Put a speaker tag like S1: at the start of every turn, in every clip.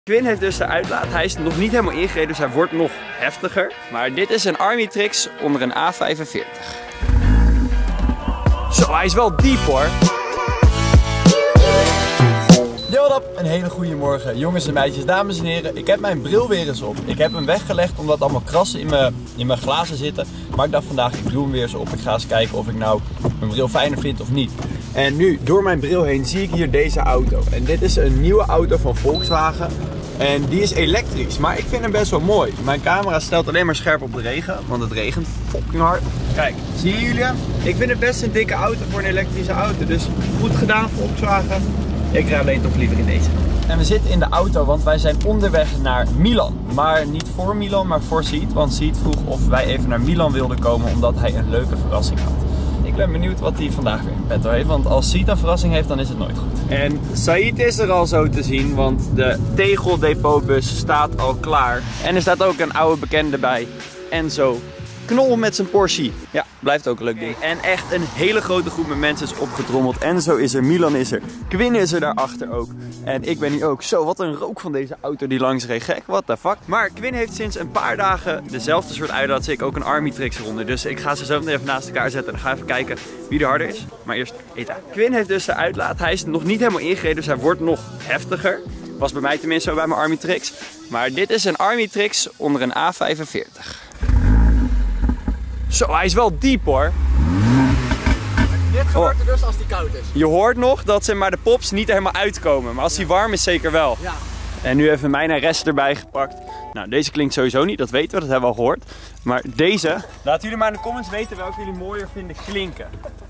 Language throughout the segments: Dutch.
S1: Quinn heeft dus de uitlaat. Hij is nog niet helemaal ingereden, dus hij wordt nog heftiger. Maar dit is een Army Trix onder een A45. Zo, hij is wel diep hoor.
S2: Yo, wat up? Een hele goede morgen, jongens en meisjes, dames en heren. Ik heb mijn bril weer eens op. Ik heb hem weggelegd omdat allemaal krassen in mijn glazen zitten. Maar ik dacht vandaag, ik doe hem weer eens op. Ik ga eens kijken of ik nou mijn bril fijner vind of niet. En nu, door mijn bril heen, zie ik hier deze auto. En dit is een nieuwe auto van Volkswagen. En die is elektrisch, maar ik vind hem best wel mooi. Mijn camera stelt alleen maar scherp op de regen, want het regent fucking hard. Kijk, zien jullie hem? Ik vind het best een dikke auto voor een elektrische auto. Dus goed gedaan, Volkswagen. Ik rijd alleen toch liever in deze. En we zitten in de auto, want wij zijn onderweg naar Milan. Maar niet voor Milan, maar voor Siet. Want Siet vroeg of wij even naar Milan wilden komen, omdat hij een leuke verrassing had. Ik ben benieuwd wat hij vandaag weer in petto heeft, want als Siet een verrassing heeft, dan is het nooit goed.
S1: En Said is er al zo te zien, want de tegeldepotbus staat al klaar. En er staat ook een oude bekende bij, Enzo Knol met zijn Porsche. Ja, blijft ook een leuk ding. En echt een hele grote groep met mensen is opgetrommeld. Enzo is er, Milan is er, Quinn is er daarachter ook. En ik ben hier ook. Zo, wat een rook van deze auto die langs reed. Gek, what the fuck. Maar Quinn heeft sinds een paar dagen dezelfde soort uitlaat als ik, ook een Army Trix eronder. Dus ik ga ze zo meteen even naast elkaar zetten en dan ga even kijken wie er harder is. Maar eerst eten. Quinn heeft dus de uitlaat. Hij is nog niet helemaal ingereden, dus hij wordt nog heftiger. Was bij mij tenminste zo bij mijn Army Trix. Maar dit is een Army Trix onder een A45. Zo, hij is wel diep hoor.
S3: Dit gebeurt er dus als die koud is.
S1: Je hoort nog dat ze maar de pops niet helemaal uitkomen. Maar als die warm is, zeker wel.
S3: Ja.
S1: En nu even mijn rest erbij gepakt. Nou, deze klinkt sowieso niet, dat weten we, dat hebben we al gehoord. Maar deze, laten jullie maar in de comments weten welke jullie mooier vinden klinken.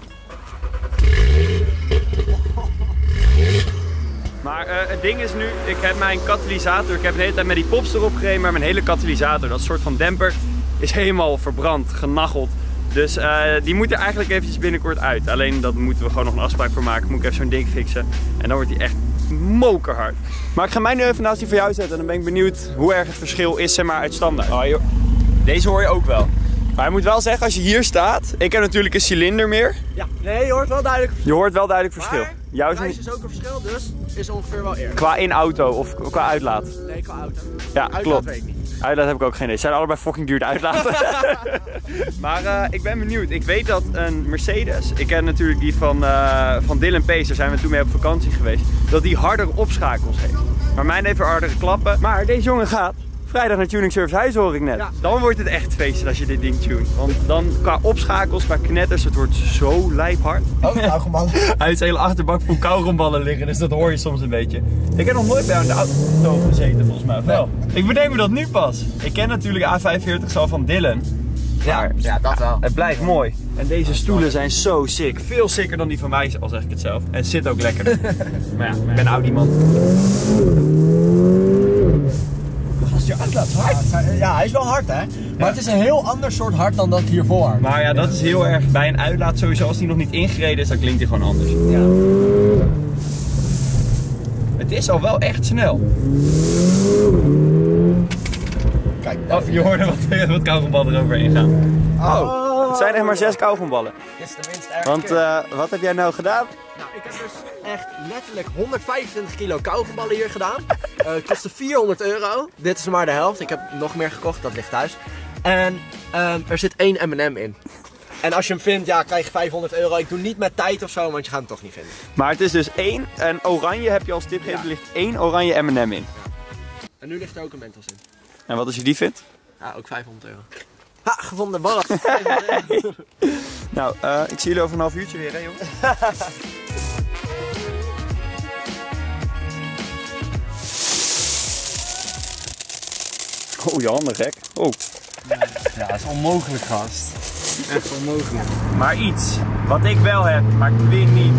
S1: Maar het ding is nu, ik heb mijn katalysator, ik heb de hele tijd met die pops erop gereden, maar mijn hele katalysator, dat soort van demper, is helemaal verbrand, genacheld. Dus die moet er eigenlijk eventjes binnenkort uit. Alleen dat moeten we gewoon nog een afspraak voor maken. Moet ik even zo'n ding fixen. En dan wordt die echt mokerhard. Maar ik ga mij nu even naast die voor jou zetten. En dan ben ik benieuwd hoe erg het verschil is, zeg maar, uit standaard. Oh, joh. Deze hoor je ook wel. Maar je moet wel zeggen, als je hier staat. Ik heb natuurlijk een cilinder meer.
S3: Ja, nee, je hoort wel duidelijk verschil.
S1: Je hoort wel duidelijk verschil.
S3: Maar
S1: jouw
S3: prijs is ook een verschil, dus is ongeveer wel eerlijk.
S1: Qua in auto of qua uitlaat?
S3: Nee, qua auto.
S1: Ja,
S3: Uitlaat
S1: klopt.
S3: weet ik niet.
S1: Uitlaat heb ik ook geen idee. Ze zijn allebei fucking duur de uitlaten. Maar ik ben benieuwd. Ik weet dat een Mercedes, ik ken natuurlijk die van Dylan Pace, daar zijn we toen mee op vakantie geweest, dat die hardere opschakels heeft. Maar mijn heeft hardere klappen. Maar deze jongen gaat vrijdag naar Tuning Service Huis, hoor ik net. Ja. Dan wordt het echt feesten als je dit ding tuned. Want dan qua opschakels, qua knetters, het wordt zo lijphard.
S3: Oh, kauwgomballen.
S1: Hij heeft zijn hele achterbak vol kauwgomballen liggen, dus dat hoor je soms een beetje. Ik heb nog nooit bij de auto gezeten, volgens mij. Wel. Ik bedenk me dat nu pas. Ik ken natuurlijk A45 al van Dylan.
S3: Ja, dat wel.
S1: Het blijft mooi. En deze stoelen zijn zo sick. Veel sicker dan die van mij, al zeg ik het zelf. En het zit ook lekker. Maar ja, ik ben een Audi man.
S3: Je uitlaat is hard. Ja, hij is wel hard hè. Maar het is een heel ander soort hard dan dat hiervoor hard.
S1: Maar ja, dat is heel erg bij een uitlaat sowieso. Als die nog niet ingereden is, dan klinkt hij gewoon anders.
S3: Ja.
S1: Het is al wel echt snel.
S3: Kijk,
S1: Of je hoorde wat kauwgomballen eroverheen gaan. Oh, het zijn echt maar 6 kauwgomballen.
S3: Dit is tenminste erg.
S1: Want wat heb jij nou gedaan?
S3: Nou, ik heb dus echt letterlijk 125 kilo kauwgomballen hier gedaan. Het kostte €400. Dit is maar de helft. Ik heb nog meer gekocht, dat ligt thuis. En er zit 1 M&M in. En als je hem vindt, ja, krijg je €500. Ik doe niet met tijd of zo, want je gaat hem toch niet vinden.
S1: Maar het is dus 1, en oranje heb je als tip gegeven, er ligt 1 oranje M&M in.
S3: En nu ligt er ook een Mentos in.
S1: En wat als je die vindt?
S3: Ja, ook €500. Ha, gevonden ballen.
S1: Nou, ik zie jullie over een half uurtje weer, hè jongens? Oh, je handen gek. Oh.
S2: Ja, dat is onmogelijk, gast. Echt onmogelijk.
S1: Maar iets wat ik wel heb, maar Quinn niet.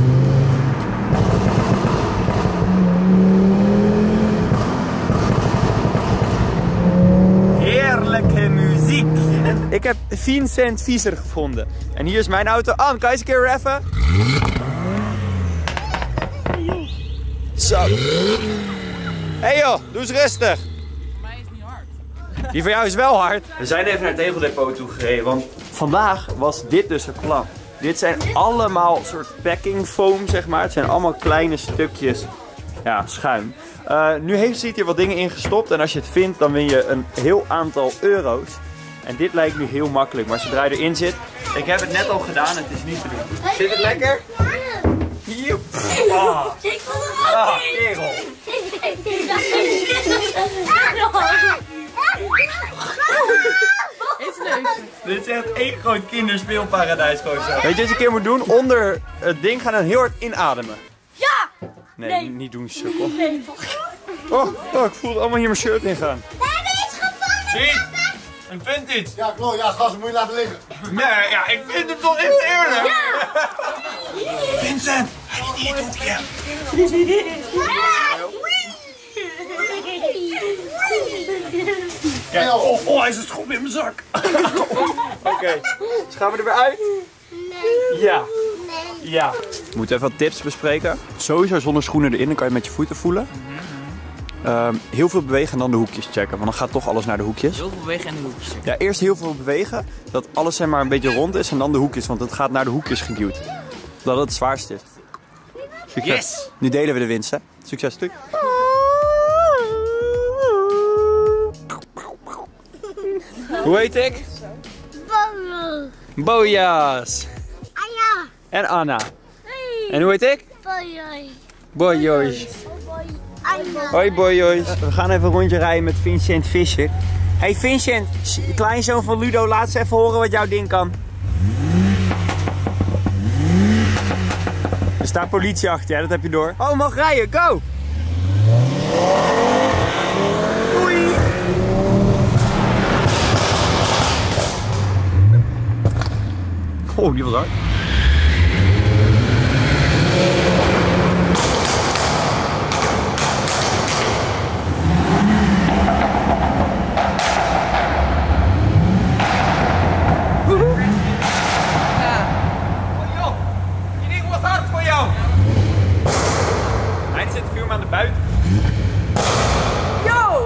S1: Heerlijke muziek. Ik heb Vincent Vieser gevonden. En hier is mijn auto. Ann, kan je eens een keer raffen? Zo. Hey joh, doe eens rustig. Die van jou is wel hard. We zijn even naar het tegeldepot toe gereden, want vandaag was dit dus het plan. Dit zijn allemaal soort packing foam, zeg maar. Het zijn allemaal kleine stukjes Ja, schuim. Nu heeft ze hier wat dingen in gestopt en als je het vindt, dan win je een heel aantal euro's. En dit lijkt nu heel makkelijk, maar zodra je erin zit... Ik heb het net al gedaan, het is niet te doen. Zit het lekker? Joep. Kerel.
S4: Is leuk.
S1: Dit is echt één groot kinderspeelparadijs gewoon zo. Weet je wat je een keer moet doen? Onder het ding gaan en heel hard inademen.
S4: Ja!
S1: Nee, niet doen, sukkel.
S4: Nee.
S1: Oh, ik voel allemaal hier mijn shirt in gaan.
S4: We hebben iets gevonden!
S1: Zie! En vindt iets?
S5: Ja, klopt. Ja, gas moet je laten liggen.
S1: Nee, ja, ik vind het toch heel eerlijk.
S4: Ja!
S1: Vincent! Hier doet hij. Ja, hij is het schop in mijn zak. Oké, dus gaan we er weer uit?
S4: Nee.
S1: Ja. Ja. We moeten even wat tips bespreken. Sowieso zonder schoenen erin, dan kan je met je voeten voelen. Heel veel bewegen en dan de hoekjes checken, want dan gaat toch alles naar de hoekjes.
S6: Heel veel bewegen en de hoekjes.
S1: Ja, eerst heel veel bewegen, dat alles zeg maar een beetje rond is en dan de hoekjes, want het gaat naar de hoekjes geduwd. Dat het zwaarst is. Succes.
S6: Yes!
S1: Nu delen we de winst, hè. Succes, stuk. Hoe heet ik?
S4: Bojo.
S1: Bojas.
S4: Anja.
S1: En Anna.
S4: Hey.
S1: En hoe heet ik?
S4: Bojo.
S1: Bojois.
S4: Anja.
S1: Hoi bojois. We gaan even een rondje rijden met Vincent Visser. Hey Vincent, kleinzoon van Ludo, laat eens even horen wat jouw ding kan. Er staat politie achter, ja, dat heb je door. Oh, mag rijden, go! Doei! Oh, die was hard. Buiten.
S4: Yo!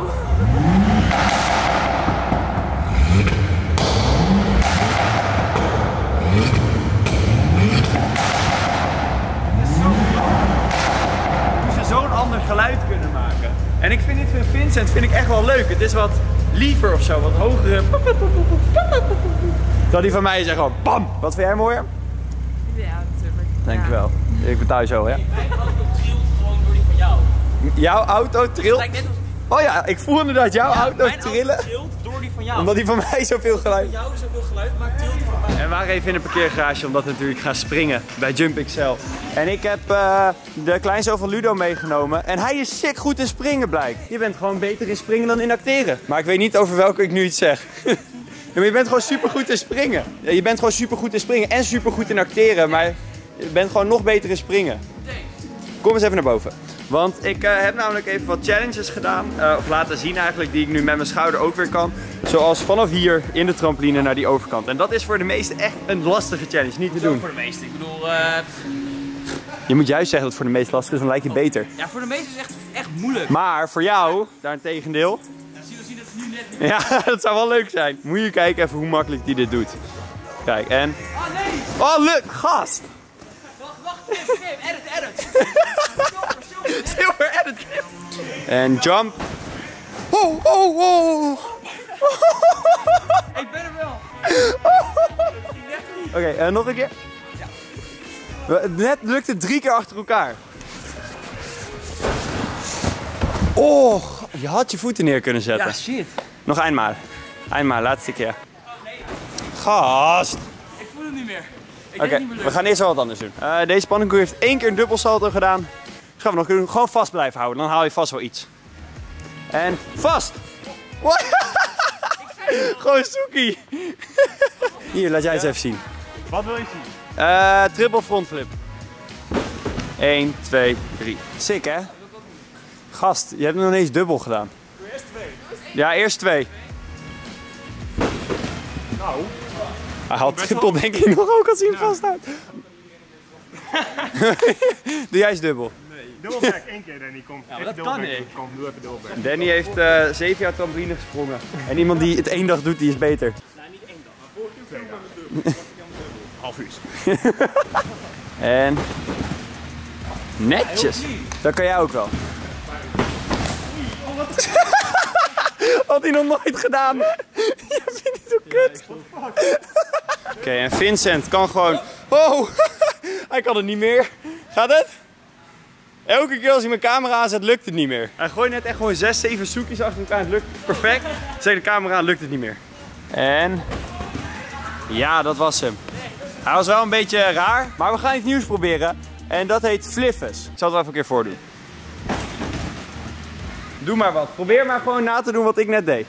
S1: Hoe ze zo'n ander geluid kunnen maken. En ik vind dit van Vincent echt wel leuk. Het is wat liever of zo, wat hogere. Terwijl die van mij is echt gewoon bam. Wat vind jij mooier?
S4: Ja, natuurlijk.
S1: Dankjewel. Ik betaal je zo, hè? Jouw auto trilt? Oh ja, ik voel inderdaad jouw auto trillen.
S6: Auto trilt door die van jou.
S1: Omdat die van mij zoveel geluid.
S6: Jou zoveel geluid maakt, trilt die van mij.
S1: En we waren even in een parkeergarage omdat we natuurlijk gaan springen bij Jump XL. En ik heb de kleinzoon van Ludo meegenomen. En hij is sick goed in springen blijkt. Je bent gewoon beter in springen dan in acteren. Maar ik weet niet over welke ik nu iets zeg. Ja, maar je bent gewoon super goed in springen. Je bent gewoon super goed in springen en super goed in acteren. Maar je bent gewoon nog beter in springen. Kom eens even naar boven. Want ik heb namelijk even wat challenges gedaan, of laten zien eigenlijk, die ik nu met mijn schouder ook weer kan. Zoals vanaf hier in de trampoline naar die overkant. En dat is voor de meesten echt een lastige challenge, niet te doen.
S6: Voor de meesten, ik bedoel...
S1: Je moet juist zeggen dat het voor de meest lastig is, dan lijkt je beter.
S6: Ja, voor de meesten is het echt moeilijk.
S1: Maar voor jou, daarentegendeel...
S6: Ja, zien dat het nu net niet...
S1: Ja, dat zou wel leuk zijn. Moet je kijken even hoe makkelijk die dit doet. Kijk, en...
S6: Oh nee!
S1: Oh, leuk! Gast!
S6: Wacht, edit!
S1: Silver edit clip. En jump. Oh, oh, oh.
S6: Ik ben er wel.
S1: Oké, nog een keer. Net lukte het 3 keer achter elkaar. Oh, je had je voeten neer kunnen zetten.
S6: Ja, shit.
S1: Nog eenmaal. Eenmaal, laatste keer. Gast.
S6: Ik voel het niet meer.
S1: Oké, we gaan eerst wel wat anders doen. Deze pannenkoek heeft 1 keer een dubbelsalto gedaan. Dus gaan we nog doen. Gewoon vast blijven houden, dan haal je vast wel iets. En vast! Gewoon soekie! Hier, laat jij eens even zien.
S5: Wat wil je zien?
S1: Triple frontflip. 1, 2, 3. Sick, hè? Gast, je hebt nog niet eens dubbel gedaan.
S5: Eerst 2.
S1: Ja, eerst 2.
S5: Nou.
S1: Hij haalt triple denk ik nog ook als hij hem vasthoudt. Doe jij eens dubbel.
S5: Nee, dubbelback 1 keer Danny, kom.
S6: Ja, maar dat kan ik.
S5: Kom, doe even dubbelback.
S1: Danny heeft 7 jaar trampoline gesprongen. En iemand die het 1 dag doet, die is beter.
S6: Nou, niet 1 dag, maar vorige keer
S5: Half uur.
S1: En... Netjes. Dat kan jij ook wel. Had hij nog nooit gedaan. Je vindt het zo kut. Oké, en Vincent kan gewoon... Oh, hij kan het niet meer. Gaat het? Elke keer als hij mijn camera aanzet, lukt het niet meer. Hij gooit net echt gewoon 6, 7 zoekjes achter elkaar. Het lukt perfect. Zet de camera aan, lukt het niet meer. En... ja, dat was hem. Hij was wel een beetje raar, maar we gaan iets nieuws proberen. En dat heet fliffes. Ik zal het wel even een keer voordoen. Doe maar wat. Probeer maar gewoon na te doen wat ik net deed.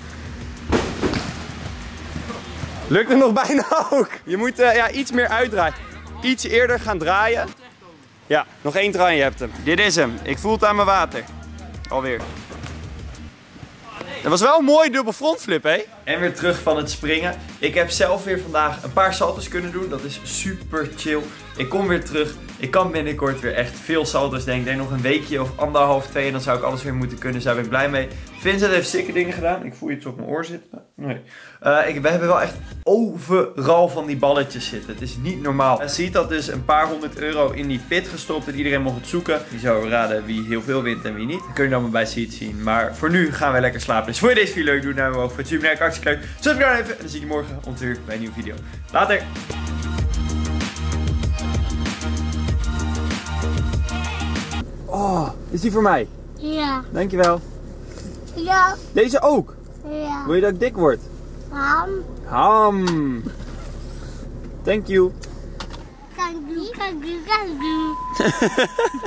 S1: Lukt het nog bijna ook. Je moet ja, iets meer uitdraaien. Iets eerder gaan draaien. Ja, nog 1 draai en je hebt hem. Dit is hem. Ik voel het aan mijn water. Alweer. Dat was wel een mooi dubbel frontflip, hè? En weer terug van het springen. Ik heb zelf weer vandaag een paar salto's kunnen doen. Dat is super chill. Ik kom weer terug. Ik kan binnenkort weer echt veel salto's denken. Ik denk nog een weekje of 1,5, 2 en dan zou ik alles weer moeten kunnen. Dus daar ben ik blij mee. Vincent heeft stikke dingen gedaan. Ik voel iets op mijn oor zitten. Nee. We hebben wel echt overal van die balletjes zitten. Het is niet normaal. Ziet dat dus een paar €100 in die pit gestopt. En iedereen mocht het zoeken. Die zou raden wie heel veel wint en wie niet. Dat kun je dan maar bij Seed zien. Maar voor nu gaan wij lekker slapen. Dus vond je deze video leuk? Doe nou omhoog. Vind je super leuk, hartstikke leuk. Subscribe dan even. En dan zie ik je morgen om 2 uur bij een nieuwe video. Later. Oh, is die voor mij?
S4: Ja.
S1: Dankjewel.
S4: Ja.
S1: Deze ook.
S4: Ja.
S1: Wil je dat ik dik word?
S4: Ham.
S1: Ham. Thank you.
S4: Kan doen.